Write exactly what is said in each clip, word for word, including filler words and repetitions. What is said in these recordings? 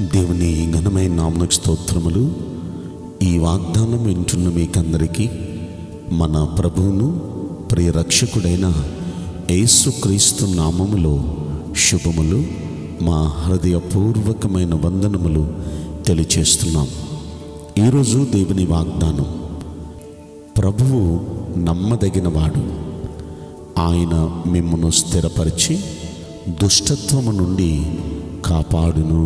దేవుని ఘనమైన నామమునకు స్తోత్రములు. ఈ వాగ్దానం వింటున్న మీకందరికీ మన ప్రభువును ప్రియ రక్షకుడైన యేసుక్రీస్తు నామములో శుభములు, మా హృదయపూర్వకమైన వందనములు తెలియచేస్తున్నాం. ఈరోజు దేవుని వాగ్దానం, ప్రభువు నమ్మదగినవాడు, ఆయన మిమ్మును స్థిరపరిచి దుష్టత్వము నుండి కాపాడును.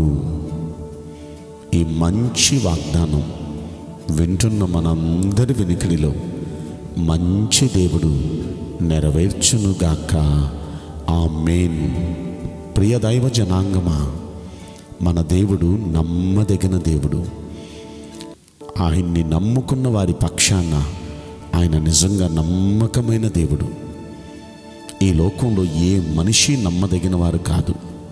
ఈ మంచి వాగ్దానం వింటున్న మనందరి వినికిడిలో మంచి దేవుడు నెరవేర్చునుగాక. ఆమేన్. ప్రియ దైవ జనాంగమా, మన దేవుడు నమ్మదగిన దేవుడు. ఆయన్ని నమ్ముకున్న వారి పక్షాన ఆయన నిజంగా నమ్మకమైన దేవుడు. ఈ లోకంలో ఏ మనిషి నమ్మదగిన వారు కాదు.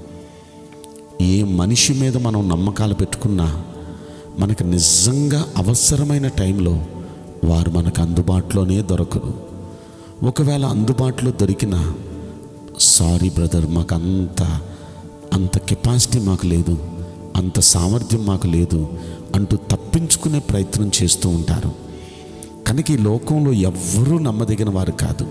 ఏ మనిషి మీద మనం నమ్మకాలు పెట్టుకున్నా మనకు నిజంగా అవసరమైన టైంలో వారు మనకు అందుబాటులోనే దొరకరు. ఒకవేళ అందుబాటులో దొరికినా, సారీ బ్రదర్, మాకు అంత అంత కెపాసిటీ మాకు లేదు, అంత సామర్థ్యం మాకు లేదు అంటూ తప్పించుకునే ప్రయత్నం చేస్తూ ఉంటారు. కనుక ఈ లోకంలో ఎవ్వరూ నమ్మదగిన వారు కాదు.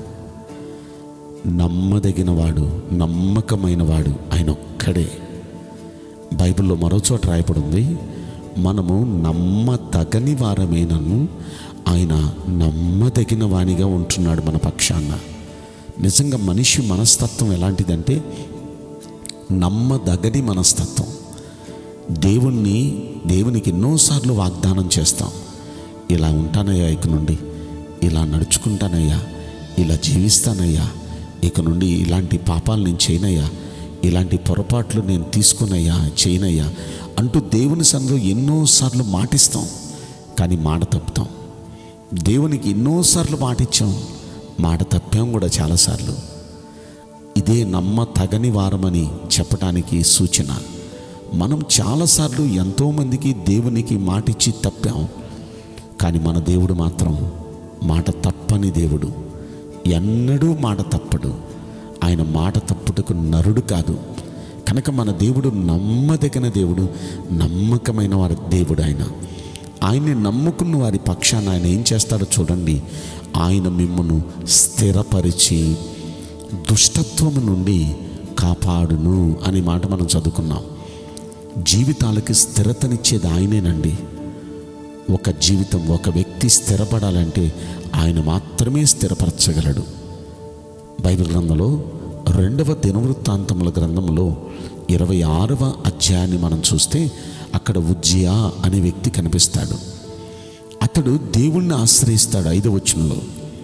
నమ్మదగిన వాడు, నమ్మకమైన వాడు ఆయన ఒక్కడే. బైబిల్లో మరో చోట రాయబడింది, మనము నమ్మదగని వారమేనను ఆయన నమ్మదగిన వానిగా ఉంటున్నాడు మన పక్షాన. నిజంగా మనిషి మనస్తత్వం ఎలాంటిదంటే నమ్మదగని మనస్తత్వం. దేవుణ్ణి దేవునికి ఎన్నోసార్లు వాగ్దానం చేస్తాం, ఇలా ఉంటానయ్యా, ఇక నుండి ఇలా నడుచుకుంటానయ్యా, ఇలా జీవిస్తానయ్యా, ఇక నుండి ఇలాంటి పాపాలు నేను చేయనయ్యా, ఇలాంటి పొరపాట్లు నేను తీసుకునయ్యా, చేయనయ్యా అంటూ దేవుని సన్నిధిలో ఎన్నోసార్లు మాటిస్తాం, కానీ మాట తప్పుతాం. దేవునికి ఎన్నోసార్లు మాటిచ్చాం, మాట తప్పాం కూడా చాలాసార్లు. ఇదే నమ్మ తగని వారమని చెప్పడానికి సూచన. మనం చాలాసార్లు ఎంతోమందికి దేవునికి మాటిచ్చి తప్పాం, కానీ మన దేవుడు మాత్రం మాట తప్పని దేవుడు. ఎన్నడూ మాట తప్పడు. ఆయన మాట తప్పుటకు నరుడు కాదు. కనుక మన దేవుడు నమ్మదగిన దేవుడు, నమ్మకమైన వారి దేవుడు. ఆయన ఆయన్ని నమ్ముకున్న వారి పక్షాన ఆయన ఏం చేస్తాడో చూడండి. ఆయన మిమ్మును స్థిరపరిచి దుష్టత్వము నుండి కాపాడును అనే మాట మనం చదువుకున్నాం. జీవితాలకి స్థిరతనిచ్చేది ఆయనేనండి. ఒక జీవితం, ఒక వ్యక్తి స్థిరపడాలంటే ఆయన మాత్రమే స్థిరపరచగలడు. బైబిల్ గ్రంథంలో రెండవ దినవృత్తాంతముల గ్రంథంలో ఇరవై ఆరవ అధ్యాయాన్ని మనం చూస్తే అక్కడ ఉజ్జియా అనే వ్యక్తి కనిపిస్తాడు. అతడు దేవుణ్ణి ఆశ్రయిస్తాడు. ఐదవ వచనంలో,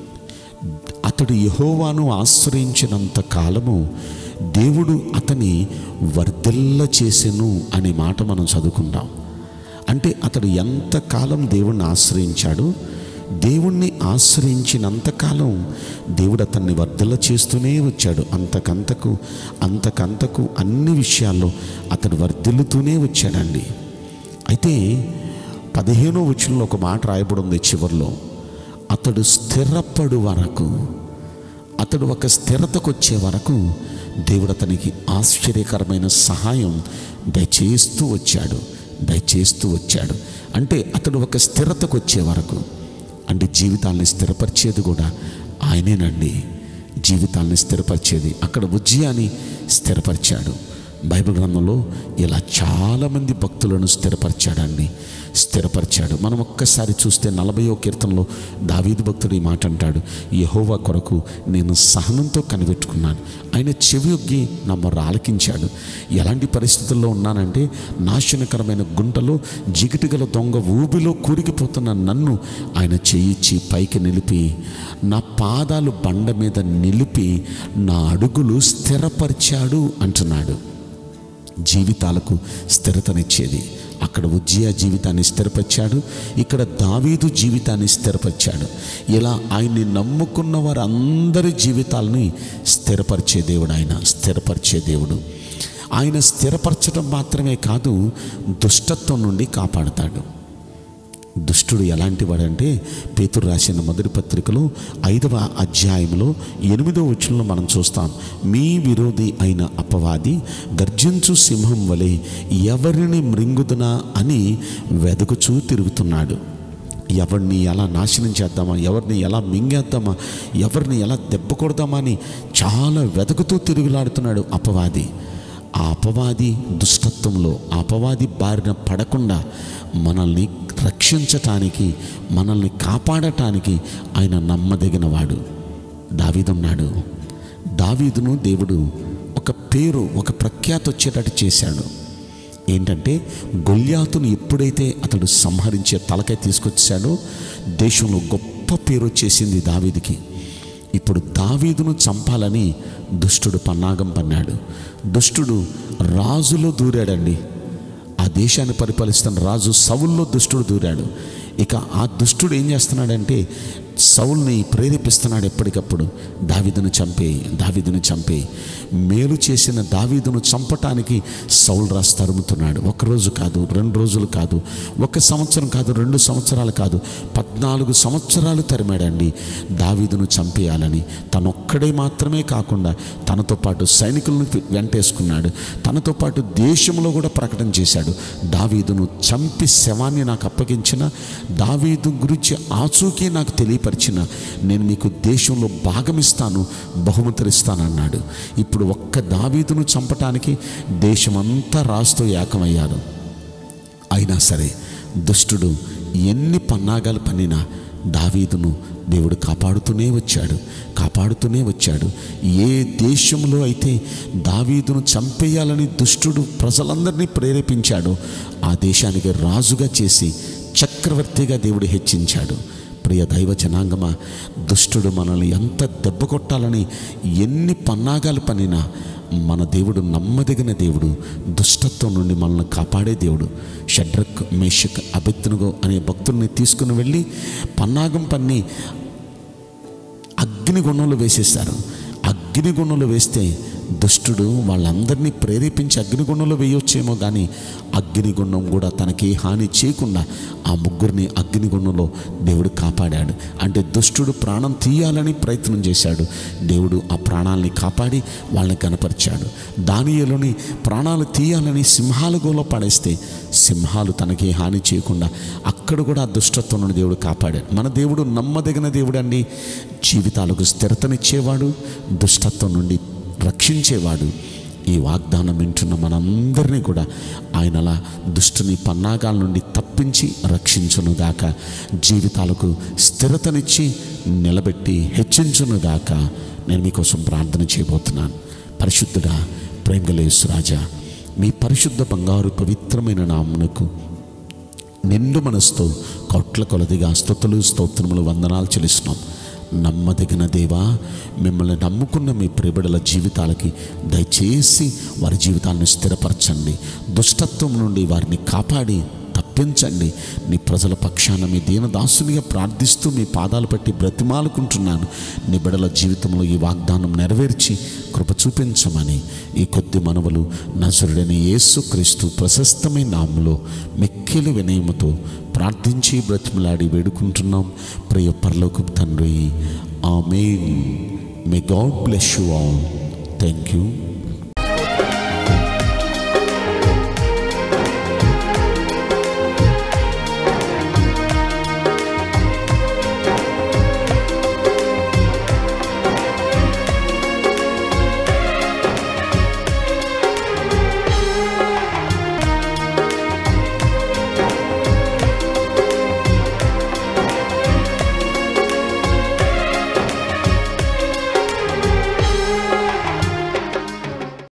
అతడు యెహోవాను ఆశ్రయించినంత కాలము దేవుడు అతని వర్ధిల్ల చేసెను అనే మాట మనం చదువుకుంటాం. అంటే అతడు ఎంతకాలం దేవుణ్ణి ఆశ్రయించాడు, దేవుణ్ణి ఆశ్రయించినంతకాలం దేవుడు అతన్ని వర్ధల చేస్తూనే వచ్చాడు. అంతకంతకు అంతకంతకు అన్ని విషయాల్లో అతడు వర్ధిల్లుతూనే వచ్చాడండి. అయితే పదిహేనో వచనంలో ఒక మాట రాయబడి ఉంది చివరిలో, అతడు స్థిరపడు వరకు, అతడు ఒక స్థిరతకు వచ్చే వరకు దేవుడు అతనికి ఆశ్చర్యకరమైన సహాయం దయచేస్తూ వచ్చాడు దయచేస్తూ వచ్చాడు అంటే అతడు ఒక స్థిరతకు వచ్చే వరకు, అంటే జీవితాల్ని స్థిరపరిచేది కూడా ఆయనేనండి. జీవితాల్ని స్థిరపరిచేది. అక్కడ ఉజ్జియాని స్థిరపరిచాడు. బైబిల్ గ్రంథంలో ఇలా చాలామంది భక్తులను స్థిరపరిచాడండి, స్థిరపరిచాడు. మనం ఒక్కసారి చూస్తే నలభైవ కీర్తనలో దావీదు భక్తుడు ఈ మాట అంటాడు, యెహోవా కొరకు నేను సహనంతో కనిపెట్టుకున్నాను, ఆయన చెవియొగ్గి నా మొర్ర ఆలకించాడు. ఎలాంటి పరిస్థితుల్లో ఉన్నానంటే నాశనకరమైన గుంటలో జిగిటిగల దొంగ ఊబిలో కూరికిపోతున్న నన్ను ఆయన చేయిచ్చి పైకి నిలిపి, నా పాదాలు బండ మీద నిలిపి నా అడుగులు స్థిరపరిచాడు అంటున్నాడు. జీవితాలకు స్థిరతనిచ్చేది. అక్కడ ఉజ్జియా జీవితాన్ని స్థిరపరిచాడు, ఇక్కడ దావీదు జీవితాన్ని స్థిరపరిచాడు. ఇలా ఆయన్ని నమ్ముకున్న వారు అందరి జీవితాలని స్థిరపరిచే దేవుడు. ఆయన స్థిరపరిచే దేవుడు. ఆయన స్థిరపరచడం మాత్రమే కాదు, దుష్టత్వం నుండి కాపాడుతాడు. దుష్టుడు ఎలాంటి వాడంటే పేతురు రాసిన మొదటి పత్రికలో ఐదవ అధ్యాయంలో ఎనిమిదవ వచనంలో మనం చూస్తాం. మీ విరోధి అయిన అపవాది గర్జించు సింహం వలె ఎవరిని మృంగుదునా అని వెదకుచూ తిరుగుతున్నాడు. ఎవరిని ఎలా నాశనం చేద్దామా, ఎవరిని ఎలా మింగేద్దామా, ఎవరిని ఎలా దెబ్బ కొడదామా అని చాలా వెతుకుతూ తిరుగులాడుతున్నాడు అపవాది. ఆ అపవాది దుష్టత్వంలో ఆ అపవాది బారిన పడకుండా మనల్ని రక్షించటానికి, మనల్ని కాపాడటానికి ఆయన నమ్మదగిన వాడు. దావీదున్నాడు. దావీదును దేవుడు ఒక పేరు, ఒక ప్రఖ్యాతి వచ్చేటట్టు చేశాడు. ఏంటంటే గొల్యాతును ఎప్పుడైతే అతడు సంహరించే తలకై తీసుకొచ్చాడో దేశంలో గొప్ప పేరు వచ్చేసింది దావీదుకి. ఇప్పుడు దావీదును చంపాలని దుష్టుడు పన్నాగం పన్నాడు. దుష్టుడు రాజులో దూరాడండి. ఆ దేశాన్ని పరిపాలిస్తున్న రాజు సౌల్లో దుష్టుడు దూరాడు. ఇక ఆ దుష్టుడు ఏం చేస్తున్నాడంటే సౌల్ని ప్రేరేపిస్తున్నాడు ఎప్పటికప్పుడు, దావీదును చంపే దావీదును చంపే మేలు చేసిన దావీదును చంపటానికి సౌల్ రాజు తరుముతున్నాడు. ఒకరోజు కాదు, రెండు రోజులు కాదు, ఒక సంవత్సరం కాదు, రెండు సంవత్సరాలు కాదు, పద్నాలుగు సంవత్సరాలు తరిమాడండి దావీదును చంపేయాలని. తనొక్కడే మాత్రమే కాకుండా తనతో పాటు సైనికులను వెంటేసుకున్నాడు. తనతో పాటు దేశంలో కూడా ప్రకటన చేశాడు, దావీదును చంపి శవాన్ని నాకు అప్పగించిన, దావీదు గురించి ఆచూకీ నాకు తెలియపరిచిన నేను మీకు దేశంలో భాగమిస్తాను, బహుమతిస్తానన్నాడు. ఇప్పుడు ఒక్క దావీదును చంపటానికి దేశమంతా రాజుతో ఏకమయ్యారు. అయినా సరే దుష్టుడు ఎన్ని పన్నాగాలు పన్నినా దావీదును దేవుడు కాపాడుతూనే వచ్చాడు కాపాడుతూనే వచ్చాడు ఏ దేశంలో అయితే దావీదును చంపేయాలని దుష్టుడు ప్రజలందరినీ ప్రేరేపించాడో ఆ దేశానికి రాజుగా చేసి చక్రవర్తిగా దేవుడు హెచ్చించాడు. ప్రియ దైవ జనాంగమా, దుష్టుడు మనల్ని ఎంత దెబ్బ కొట్టాలని ఎన్ని పన్నాగాలు పనినా మన దేవుడు నమ్మదగిన దేవుడు, దుష్టత్వం నుండి మనల్ని కాపాడే దేవుడు. షడ్రక్, మేషక్, అబేద్నెగో అనే భక్తుల్ని తీసుకుని వెళ్ళి పన్నాగం పన్ని అగ్నిగుణంలో వేసేశారు. అగ్నిగుణంలో వేస్తే దుష్టుడు వాళ్ళందరినీ ప్రేరేపించి అగ్నిగుణంలో వేయొచ్చేమో కానీ అగ్నిగుండం కూడా తనకి హాని చేయకుండా ఆ ముగ్గురిని అగ్నిగుండంలో దేవుడు కాపాడాడు. అంటే దుష్టుడు ప్రాణం తీయాలని ప్రయత్నం చేశాడు, దేవుడు ఆ ప్రాణాలని కాపాడి వాళ్ళని కనపరిచాడు. దానియేలుని ప్రాణాలు తీయాలని సింహాల గోలో పడేస్తే సింహాలు తనకి హాని చేయకుండా అక్కడ కూడా ఆ దుష్టత్వం నుండి దేవుడు కాపాడాడు. మన దేవుడు నమ్మదగిన దేవుడు అండి. జీవితాలకు స్థిరతనిచ్చేవాడు, దుష్టత్వం నుండి రక్షించేవాడు. ఈ వాగ్దానం వింటున్న మనందరినీ కూడా ఆయన అలా దుష్టుని పన్నాగాల నుండి తప్పించి రక్షించునుగాక, జీవితాలకు స్థిరతనిచ్చి నిలబెట్టి హెచ్చించునుగాక. నేను మీకోసం ప్రార్థన చేయబోతున్నాను. పరిశుద్ధుడా, ప్రేమగల యేసురాజా, మీ పరిశుద్ధ బంగారు పవిత్రమైన నామమునకు నిండు మనసుతో కోట్ల కొలదిగా స్తుతులు స్తోత్రములు వందనాలు చెల్లిస్తున్నాం. నమ్మదగిన దేవా, మిమ్మల్ని నమ్ముకున్న మీ ప్రియబిడల జీవితాలకి దయచేసి వారి జీవితాలను స్థిరపరచండి, దుష్టత్వం నుండి వారిని కాపాడి తప్పించండి. నీ ప్రజల పక్షాన మీ దీనదాసునిగా ప్రార్థిస్తూ మీ పాదాలు పట్టి బ్రతిమాలుకుంటున్నాను. నీ బిడల జీవితంలో ఈ వాగ్దానం నెరవేర్చి కృప చూపించమని ఈ కొద్ది మనవులు నజరుడైన యేసుక్రీస్తు ప్రశస్తమైన నామములో మిక్కిలి వినయముతో ప్రార్థించి బ్రతిమలాడి వేడుకుంటున్నాం ప్రియ పరలోకపు తండ్రి. ఆమేన్. May God bless you all. Thank you.